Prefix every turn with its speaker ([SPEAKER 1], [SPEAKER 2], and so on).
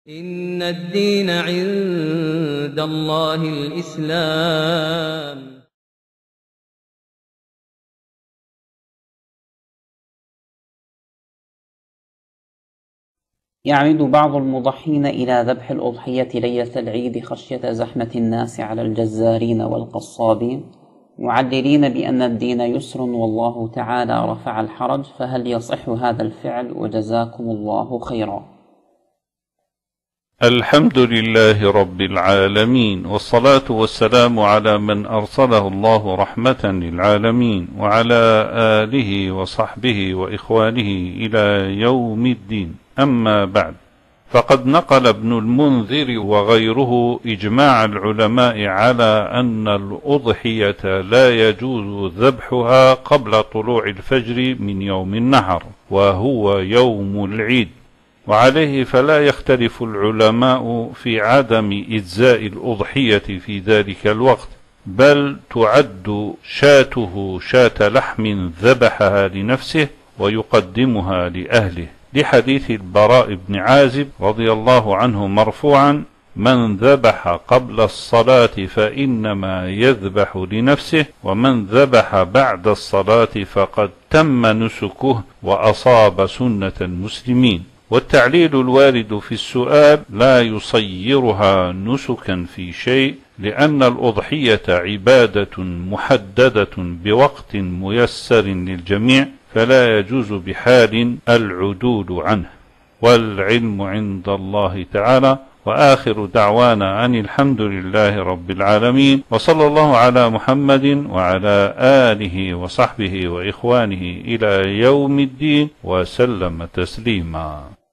[SPEAKER 1] إن الدين عند الله الإسلام.
[SPEAKER 2] يعمد بعض المضحين إلى ذبح الأضحية ليلة العيد خشية زحمة الناس على الجزارين والقصابين، معللين بأن الدين يسر والله تعالى رفع الحرج، فهل يصح هذا الفعل؟ وجزاكم الله خيرا.
[SPEAKER 3] الحمد لله رب العالمين، والصلاة والسلام على من أرسله الله رحمة للعالمين، وعلى آله وصحبه وإخوانه إلى يوم الدين. أما بعد، فقد نقل ابن المنذر وغيره إجماع العلماء على أن الأضحية لا يجوز ذبحها قبل طلوع الفجر من يوم النحر، وهو يوم العيد، وعليه فلا يختلف العلماء في عدم إجزاء الأضحية في ذلك الوقت، بل تعد شاته شاة لحم ذبحها لنفسه ويقدمها لأهله، لحديث البراء بن عازب رضي الله عنه مرفوعا: من ذبح قبل الصلاة فإنما يذبح لنفسه، ومن ذبح بعد الصلاة فقد تم نسكه وأصاب سنة المسلمين. والتعليل الوارد في السؤال لا يصيرها نسكا في شيء، لأن الأضحية عبادة محددة بوقت ميسر للجميع، فلا يجوز بحال العدول عنه، والعلم عند الله تعالى. وآخر دعوانا أن الحمد لله رب العالمين، وصلى الله على محمد وعلى آله وصحبه وإخوانه إلى يوم الدين، وسلم تسليما.